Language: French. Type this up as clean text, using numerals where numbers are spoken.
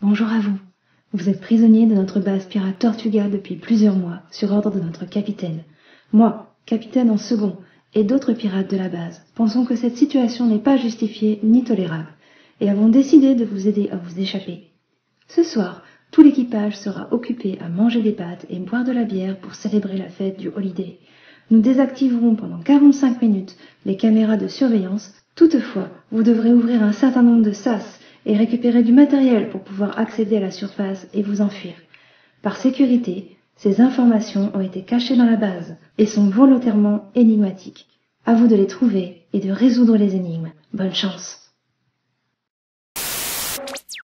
Bonjour à vous. Vous êtes prisonnier de notre base pirate Tortuga depuis plusieurs mois, sur ordre de notre capitaine. Moi, capitaine en second, et d'autres pirates de la base, pensons que cette situation n'est pas justifiée ni tolérable, et avons décidé de vous aider à vous échapper. Ce soir, tout l'équipage sera occupé à manger des pâtes et boire de la bière pour célébrer la fête du holiday. Nous désactiverons pendant 45 minutes les caméras de surveillance. Toutefois, vous devrez ouvrir un certain nombre de sas et récupérer du matériel pour pouvoir accéder à la surface et vous enfuir. Par sécurité, ces informations ont été cachées dans la base et sont volontairement énigmatiques. À vous de les trouver et de résoudre les énigmes. Bonne chance!